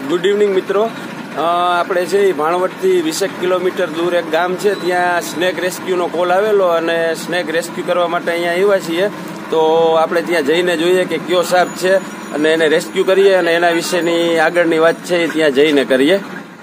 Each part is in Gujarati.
ગુડ ઇવનિંગ મિત્રો. આપણે છે ભાણવડથી 20 કિલોમીટર દૂર એક ગામ છે, ત્યાં સ્નેક રેસ્ક્યુનો કોલ આવેલો અને સ્નેક રેસ્ક્યુ કરવા માટે અહીંયા આવ્યા છીએ. તો આપણે ત્યાં જઈને જોઈએ કે કયો સાપ છે અને એને રેસ્ક્યુ કરીએ અને એના વિશેની આગળની વાત છે એ ત્યાં જઈને કરીએ.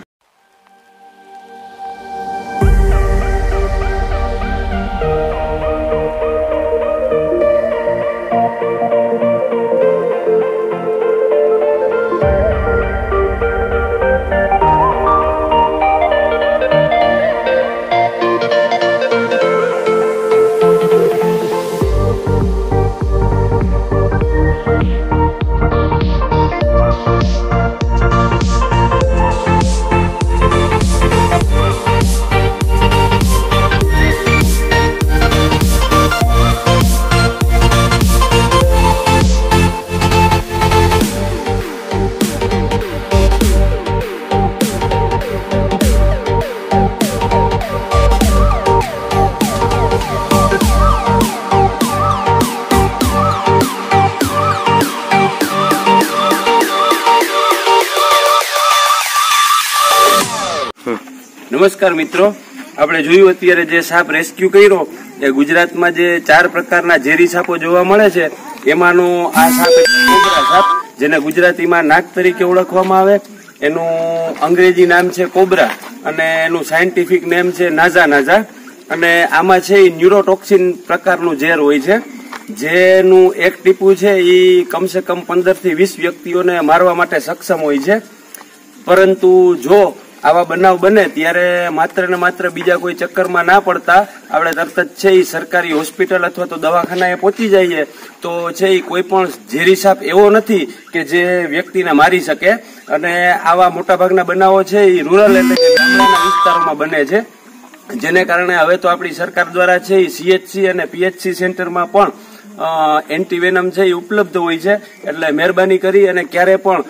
નમસ્કાર મિત્રો, આપણે જોયું અત્યારે જે સાપ રેસ્ક્યુ કર્યો એ ગુજરાતમાં જે 4 પ્રકારના ઝેરી સાપો જોવા મળે છે એમાંનો આ સાપ કોબરા સાપ, જેને ગુજરાતીમાં નાગ તરીકે ઓળખવામાં આવે. એનું અંગ્રેજી નામ છે કોબરા અને એનું સાયન્ટિફિક નેમ છે નાઝા નાઝા. અને આમાં છે એ ન્યુરોટોક્સિન પ્રકારનું ઝેર હોય છે, જેનું એક ટીપું છે એ કમસે કમ 15 થી 20 વ્યક્તિઓને મારવા માટે સક્ષમ હોય છે. પરંતુ જો આવા બનાવ બને ત્યારે માત્ર ને માત્ર બીજા કોઈ ચક્કરમાં ના પડતા આપણે તરત જ છે એ સરકારી હોસ્પિટલ અથવા તો દવાખાનાએ પહોંચી જઈએ તો છે એ કોઈ પણ ઝેરી સાપ એવો નથી કે જે વ્યક્તિને મારી શકે. અને આવા મોટાભાગના બનાવો છે એ રૂરલ એટલે કે ગામડાના વિસ્તારોમાં બને છે, જેને કારણે હવે તો આપણી સરકાર દ્વારા છે એ CHC અને PHC સેન્ટરમાં પણ એન્ટીવેનમ છે એ ઉપલબ્ધ હોય છે. એટલે મહેરબાની કરી અને ક્યારે પણ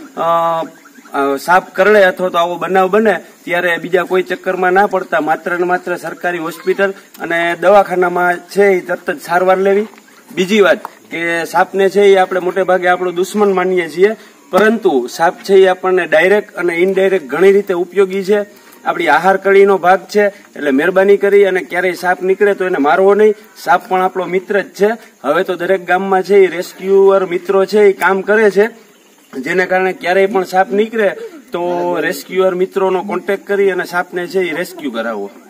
સાપ કરડે અથવા તો આવો બનાવ બને ત્યારે બીજા કોઈ ચક્કરમાં ના પડતા માત્ર ને માત્ર સરકારી હોસ્પિટલ અને દવાખાનામાં છે એ તરત જ સારવાર લેવી. બીજી વાત કે સાપને છે એ આપણે મોટે ભાગે આપણો દુશ્મન માનીએ છીએ, પરંતુ સાપ છે એ આપણને ડાયરેક્ટ અને ઇનડાયરેક્ટ ઘણી રીતે ઉપયોગી છે. આપણી આહાર કળીનો ભાગ છે, એટલે મહેરબાની કરી અને ક્યારેય સાપ નીકળે તો એને મારવો નહીં. સાપ પણ આપણો મિત્ર જ છે. હવે તો દરેક ગામમાં છે એ રેસ્ક્યુઅર મિત્રો છે એ કામ કરે છે, જેને કારણે ક્યારેય પણ સાપ નીકળે તો રેસ્ક્યુઅર મિત્રોનો કોન્ટેક્ટ કરી અને સાપને છે એ રેસ્ક્યુ કરાવવો.